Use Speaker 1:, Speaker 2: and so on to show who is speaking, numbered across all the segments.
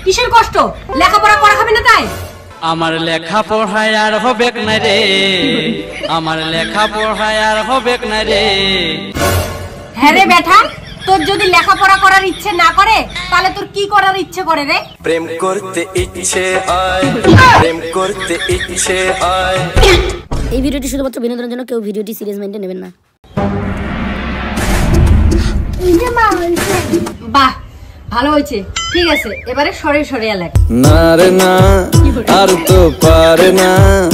Speaker 1: কিসের কষ্ট? লেখাপড়া করা হবে না তাই?
Speaker 2: আমার লেখা পড়ায় আর হবে না রে, আমার লেখা পড়ায় আর হবে না রে।
Speaker 1: হ্যাঁ রে বেটা, তোর যদি লেখাপড়া করার ইচ্ছে না করে তাহলে তোর কি করার ইচ্ছে করে রে?
Speaker 3: প্রেম করতে ইচ্ছে হয়, প্রেম করতে ইচ্ছে হয়।
Speaker 4: এই ভিডিওটি শুধুমাত্র বিনোদনের জন্য, কেউ ভিডিওটি সিরিয়াস মাইন্ডে নেবেন না।
Speaker 1: বাহ, ভালো হয়েছে। ঠিক আছে, এবারে সরে সরে লেখ।
Speaker 3: না রে না, আর তো পারে না।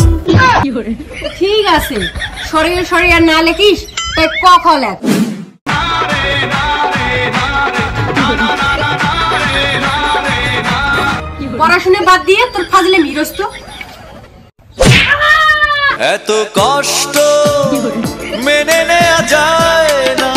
Speaker 1: ঠিক আছে, সরে সরে আর না লেখিস তাই ক খ লেখ। পড়াশোনা বাদ দিয়ে তোর ফাজলে মিরস্ত।
Speaker 3: এত কষ্ট মেনে নেওয়া যায় না।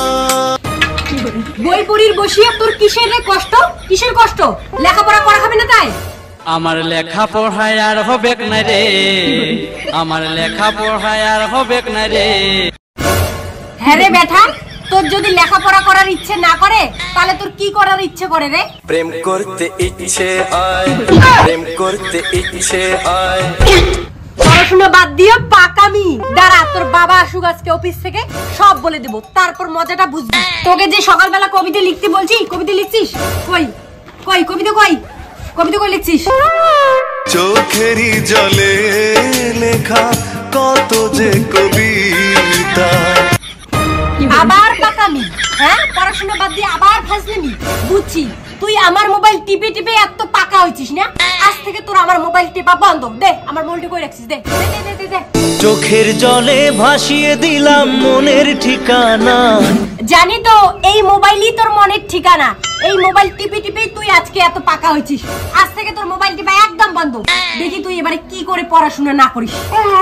Speaker 1: বই পড়ির বসিয়ে তোর কিসের রে কষ্ট? কিসের কষ্ট? লেখাপড়া করা হবে না তাই?
Speaker 2: আমার লেখা পড়ায় আর হবে না রে, আমার লেখা পড়ায় আর হবে না রে।
Speaker 1: হ্যাঁ রে বেটা, তোর যদি লেখাপড়া করার ইচ্ছে না করে তাহলে তোর কি করার ইচ্ছে করে রে?
Speaker 3: প্রেম করতে ইচ্ছে হয়, প্রেম করতে ইচ্ছে হয়।
Speaker 1: পড়াশোনা বাদ দিয়ে পাকামি। দাঁড়া, তোর বাবা আসুক আজকে অফিস থেকে, সব বলে দেবো, তারপর মজাটা বুঝবি। তোকে যে সকালবেলা কবিতা লিখতে বলছি, কবিতা লিখছিস? কই কই কবিতা কই? কবিতা কই লিখছিস?
Speaker 3: চোখেরই জলে লেখা কত যে কবিতা।
Speaker 1: আবার পাকামি? হ্যাঁ, পড়াশোনা বাদ দিয়ে আবার ফাজলামি। বুঝছি, তুই আমার মোবাইল টিপে টিপে এত পাকা হইছিস না। আজ থেকে তোর আমার মোবাইল টিপা বন্ধ। দে আমার মোবাইলটা কই রাখছিস, দে দে দে দে দে।
Speaker 5: চোখের জলে ভাসিয়ে দিলাম মনের ঠিকানা।
Speaker 1: জানি তো এই মোবাইলই তোর মনের ঠিকানা। এই মোবাইল টিপে টিপে তুই আজকে এত পাকা হইছিস। আজ থেকে তোর মোবাইল টিপা একদম বন্ধ। দেখি তুই এবারে কি করে পড়াশোনা না করিস।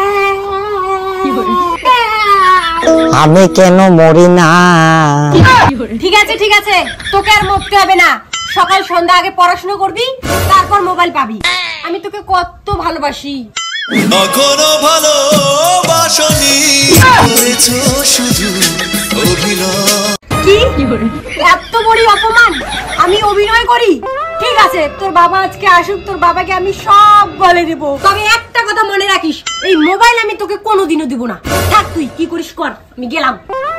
Speaker 6: আমি কেন মরি না?
Speaker 1: ঠিক আছে ঠিক আছে, তোকে আর মরতে হবে না। সকাল সন্ধ্যা আগে পড়াশোনা করবি, তারপর মোবাইল পাবি। আমি তোকে কত ভালোবাসি।
Speaker 3: এখনো ভালোবাসনি, করেছো শুধু অভিনয়।
Speaker 1: কি এত বড় অপমান? আমি অভিনয় করি? ঠিক আছে, তোর বাবা আজকে আসুক, তোর বাবাকে আমি সব বলে দেব। তবে একটা কথা মনে রাখিস, এই মোবাইল আমি তোকে কোনোদিনও দিব না। থাক, তুই কি করিস কর, আমি গেলাম।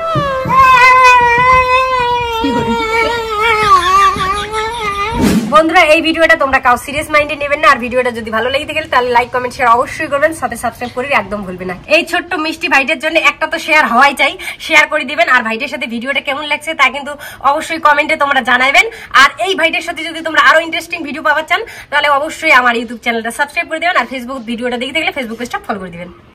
Speaker 1: বন্ধুরা, এই ভিডিওটা তোমরা কাউ সিরিয়াস মাইন্ডে নেবেন না। আর ভিডিওটা যদি ভালো লেগে থাকে তাহলে লাইক কমেন্ট শেয়ার অবশ্যই করবেন, সাথে সাবস্ক্রাইব করে একদম ভুলবেন না। এই ছোট্ট মিষ্টি ভাইটার জন্য একটা তো শেয়ার হওয়াই চাই, শেয়ার করে দিবেন। আর ভাইটার সাথে ভিডিওটা কেমন লাগছে তা কিন্তু অবশ্যই কমেন্টে তোমরা জানাবেন। আর এই ভাইটার সাথে যদি তোমরা আরো ইন্টারেস্টিং ভিডিও পাওয়া চান তাহলে অবশ্যই আমার ইউটিউব চ্যানেলটা সাবস্ক্রাইব করে দিবেন। আর ফেসবুক ভিডিওটা দেখে থাকলে ফেসবুক পেজটা ফলো করে দিবেন।